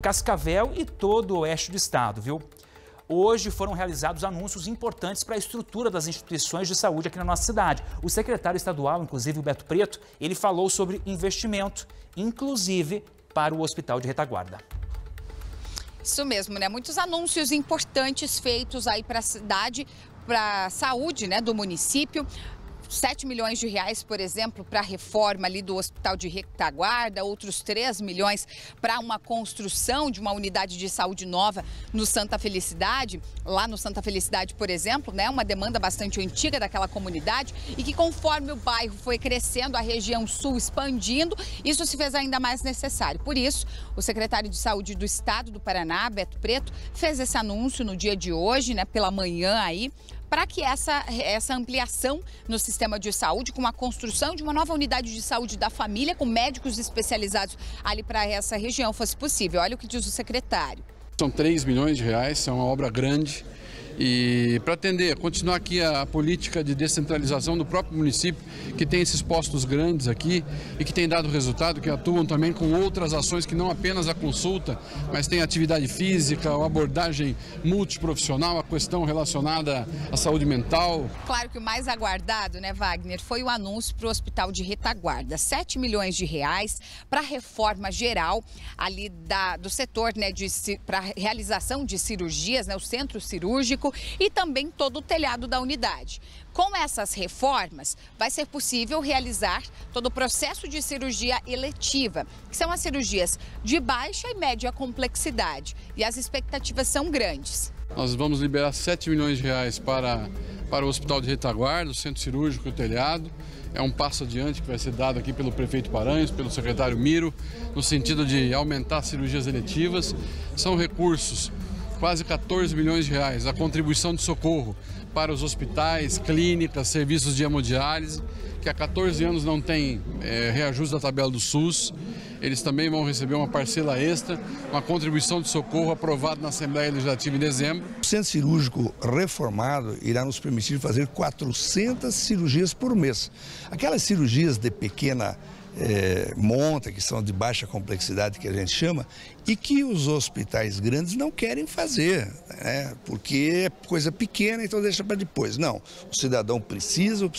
Cascavel e todo o oeste do estado, viu? Hoje foram realizados anúncios importantes para a estrutura das instituições de saúde aqui na nossa cidade. O secretário estadual, inclusive o Beto Preto, ele falou sobre investimento, inclusive para o Hospital de Retaguarda. Isso mesmo, né? Muitos anúncios importantes feitos aí para a cidade, para a saúde, né, do município. 7 milhões de reais, por exemplo, para a reforma ali do Hospital de Retaguarda, outros 3 milhões para uma construção de uma unidade de saúde nova no Santa Felicidade. Lá no Santa Felicidade, por exemplo, né, uma demanda bastante antiga daquela comunidade e que conforme o bairro foi crescendo, a região sul expandindo, isso se fez ainda mais necessário. Por isso, o secretário de Saúde do Estado do Paraná, Beto Preto, fez esse anúncio no dia de hoje, né, pela manhã aí, para que essa ampliação no sistema de saúde, com a construção de uma nova unidade de saúde da família, com médicos especializados ali para essa região, fosse possível. Olha o que diz o secretário. São 3 milhões de reais, é uma obra grande. E para atender, continuar aqui a política de descentralização do próprio município, que tem esses postos grandes aqui e que tem dado resultado, que atuam também com outras ações que não apenas a consulta, mas tem atividade física, a abordagem multiprofissional, a questão relacionada à saúde mental. Claro que o mais aguardado, né, Wagner, foi o anúncio para o Hospital de Retaguarda. 7 milhões de reais para a reforma geral ali do setor, né, para realização de cirurgias, né, o centro cirúrgico, e também todo o telhado da unidade. Com essas reformas, vai ser possível realizar todo o processo de cirurgia eletiva, que são as cirurgias de baixa e média complexidade, e as expectativas são grandes. Nós vamos liberar 7 milhões de reais para o Hospital de Retaguarda, o centro cirúrgico e o telhado. É um passo adiante que vai ser dado aqui pelo prefeito Paranhos, pelo secretário Miro, no sentido de aumentar as cirurgias eletivas. São recursos, quase 14 milhões de reais, a contribuição de socorro para os hospitais, clínicas, serviços de hemodiálise, que há 14 anos não tem reajuste da tabela do SUS. Eles também vão receber uma parcela extra, uma contribuição de socorro aprovada na Assembleia Legislativa em dezembro. O centro cirúrgico reformado irá nos permitir fazer 400 cirurgias por mês. Aquelas cirurgias de pequena monta, que são de baixa complexidade, que a gente chama, e que os hospitais grandes não querem fazer, né? Porque é coisa pequena, então deixa para depois. Não, o cidadão precisa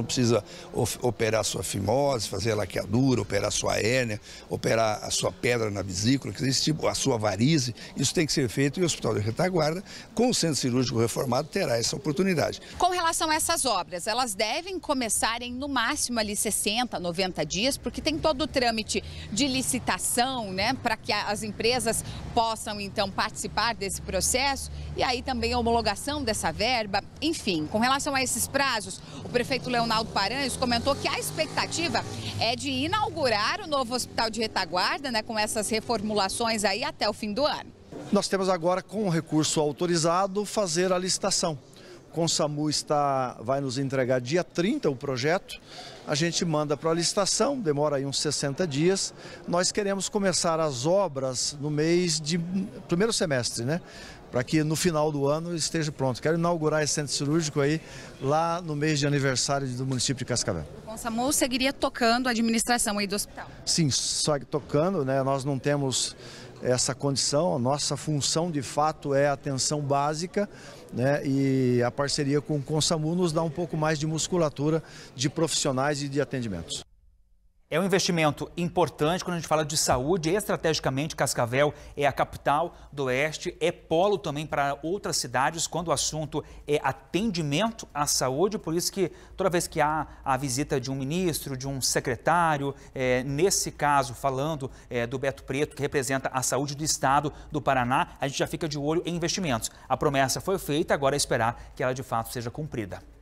operar sua fimose, fazer a laqueadura, operar sua hérnia, operar a sua pedra na vesícula, a sua varize. Isso tem que ser feito e o Hospital de Retaguarda, com o centro cirúrgico reformado, terá essa oportunidade. Com relação a essas obras, elas devem começar em no máximo ali 60, 90 dias, porque tem todo o trâmite de licitação, né, para que as empresas possam então participar desse processo e aí também a homologação dessa verba. Enfim, com relação a esses prazos, o prefeito Leonardo Paranhos comentou que a expectativa é de inaugurar o novo Hospital de Retaguarda, né, com essas reformulações aí até o fim do ano. Nós temos agora, com o recurso autorizado, fazer a licitação. O Consamu vai nos entregar dia 30 o projeto, a gente manda para a licitação, demora aí uns 60 dias. Nós queremos começar as obras no mês de primeiro semestre, né? Para que no final do ano esteja pronto. Quero inaugurar esse centro cirúrgico aí lá no mês de aniversário do município de Cascavel. O Consamu seguiria tocando a administração aí do hospital? Sim, só tocando, né? Nós não temos essa condição, a nossa função de fato é a atenção básica, né? E a parceria com o Consamu nos dá um pouco mais de musculatura de profissionais e de atendimentos. É um investimento importante quando a gente fala de saúde. Estrategicamente, Cascavel é a capital do Oeste, é polo também para outras cidades quando o assunto é atendimento à saúde. Por isso que toda vez que há a visita de um ministro, de um secretário, nesse caso falando do Beto Preto, que representa a saúde do estado do Paraná, a gente já fica de olho em investimentos. A promessa foi feita, agora é esperar que ela de fato seja cumprida.